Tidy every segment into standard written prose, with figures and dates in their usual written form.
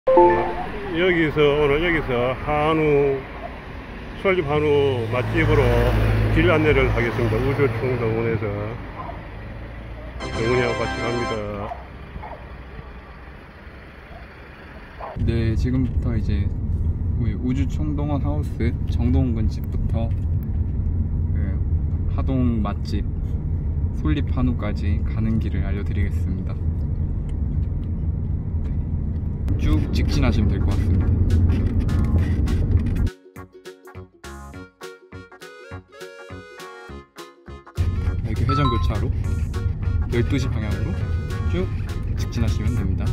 오늘 여기서 솔잎 한우 맛집으로 길 안내를 하겠습니다. 우주총동원에서 정훈이하고 같이 갑니다. 네, 지금부터 이제 우리 우주총동원 하우스 정동원 집부터 그 하동 맛집 솔잎 한우까지 가는 길을 알려드리겠습니다. 쭉 직진하시면 될 것 같습니다. 이렇게 회전교차로 12시 방향으로 쭉 직진하시면 됩니다.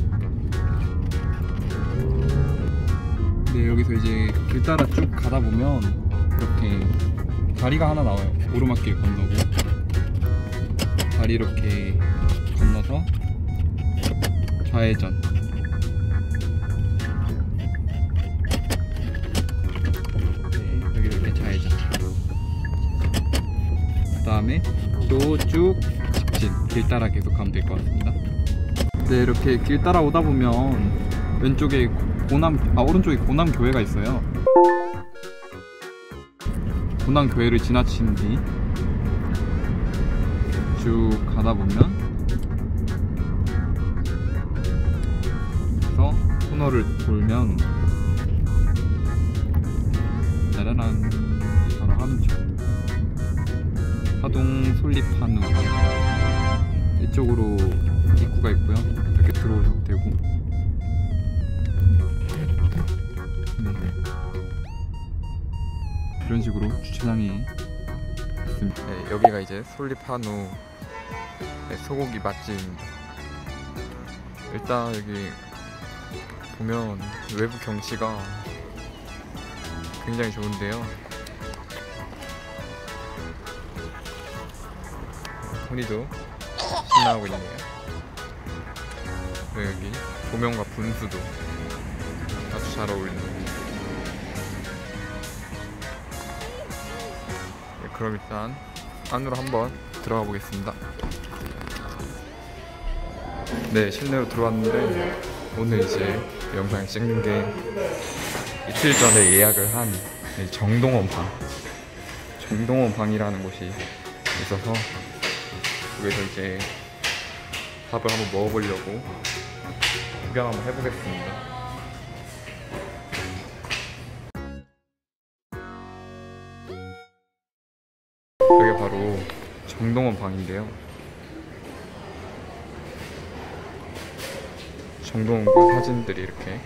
네, 여기서 이제 길 따라 쭉 가다 보면 이렇게 다리가 하나 나와요. 오르막길 건너고 다리 이렇게 건너서 좌회전, 네, 여기 이렇게 좌회전, 그 다음에 또 쭉 직진, 길 따라 계속 가면 될 것 같습니다. 네, 이렇게 길 따라 오다 보면 왼쪽에 오른쪽에 고남교회가 있어요. 고남교회를 지나친 뒤 쭉 가다 보면 그래서 코너를 돌면 짜라란, 바로 하동쪽 하동 솔잎 한우 이쪽으로 입구가 있고요. 이렇게 들어오셔도 되고, 이런 식으로 주차장이 있습니다. 네, 여기가 이제 솔잎 한우 소고기 맛집입니다. 일단 여기 보면 외부 경치가 굉장히 좋은데요. 혼이도 신나하고 있네요. 그리고 여기 조명과 분수도 아주 잘 어울리는. 그럼 일단 안으로 한번 들어가 보겠습니다. 네, 실내로 들어왔는데 오늘 이제 영상을 찍는 게 이틀 전에 예약을 한 정동원 방이라는 곳이 있어서 여기서 이제 밥을 한번 먹어보려고 구경 한번 해보겠습니다. 여기가 바로 정동원 방인데요. 정동원 그 사진들이 이렇게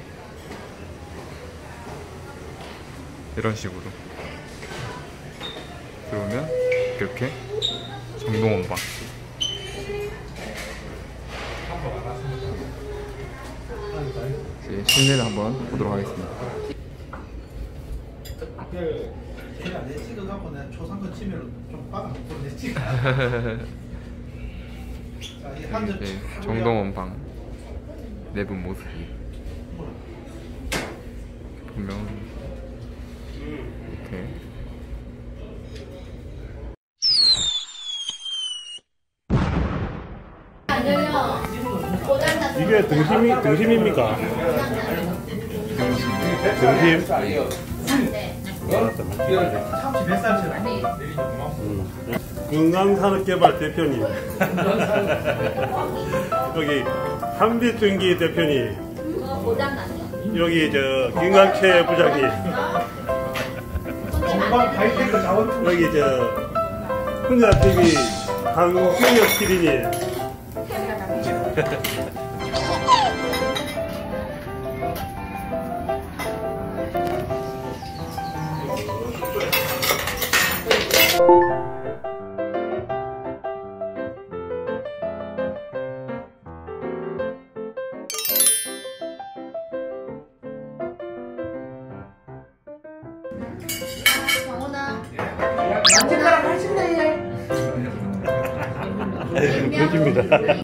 이런 식으로 들어오면 이렇게 정동원 방. 이제 실내를 한번 보도록 하겠습니다. 제가 내 찍어갖고 내가 초상권 치면은 좀 받아먹고 내 찍어. 이렇게 정동원 방 내부 모습 보면 이렇게 이게 등심입니까? 등심? 참치 뱃살처럼. 건강산업개발 대표님 여기 한빛전기 대표님, 여기 저 김강채 부장님, 여기 저 흥야TV 강준혁 PD님. 정훈아. 만진다랑 하신다 얘. 그렇습니다.